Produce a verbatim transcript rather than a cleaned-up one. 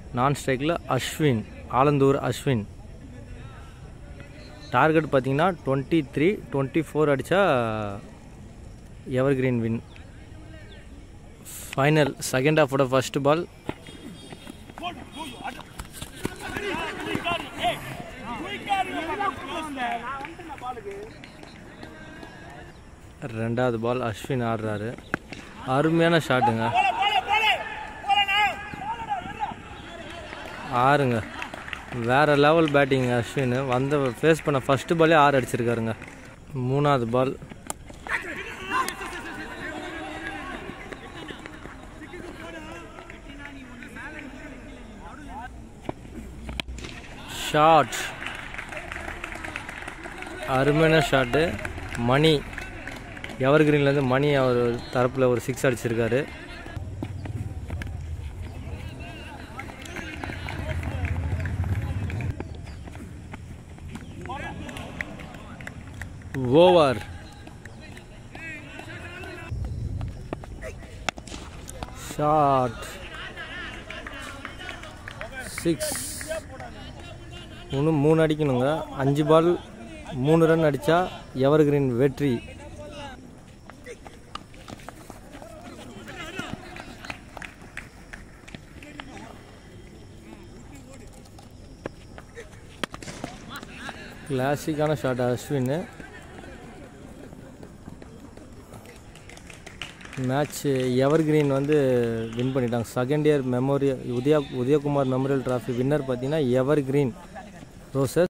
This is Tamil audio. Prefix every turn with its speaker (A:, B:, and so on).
A: நான் ஸ்ட்ரைக்கில் அஸ்வின், ஆலந்தூர் அஸ்வின். டார்கெட் பார்த்தீங்கன்னா டுவெண்ட்டி த்ரீ டுவெண்ட்டி ஃபோர் அடித்தா ever green win. Final second ஹாஃபோட ஃபர்ஸ்ட் பால். ரெண்டாவது பால் அஸ்வின் ஆடுறாரு. அருமையான ஷாட்டுங்க, ஆறுங்க. வேறு லெவல் பேட்டிங் அஸ்வின். வந்த ஃபேஸ் பண்ண ஃபஸ்ட்டு பாலே ஆறு அடிச்சிருக்காருங்க. மூணாவது பால் ஷாட், அருமையான ஷாட்டு. மணி எவர் கிரீன்லேருந்து மணி அவர் தரப்பில் ஒரு சிக்ஸ் அடிச்சிருக்காரு. ஓவர். Shot, six. இன்னும் மூணு அடிக்கணுங்க. அஞ்சு பால் மூணு ரன் அடித்தா எவர் கிரீன் வெற்றி. கிளாசிக்கான shot Ashwin. Match ever green வந்து வின் பண்ணிட்டாங்க. Second year memorial Udaya Udayakumar memorial trophy winner பார்த்தீங்கன்னா எவர் கிரீன் ரோசஸ்.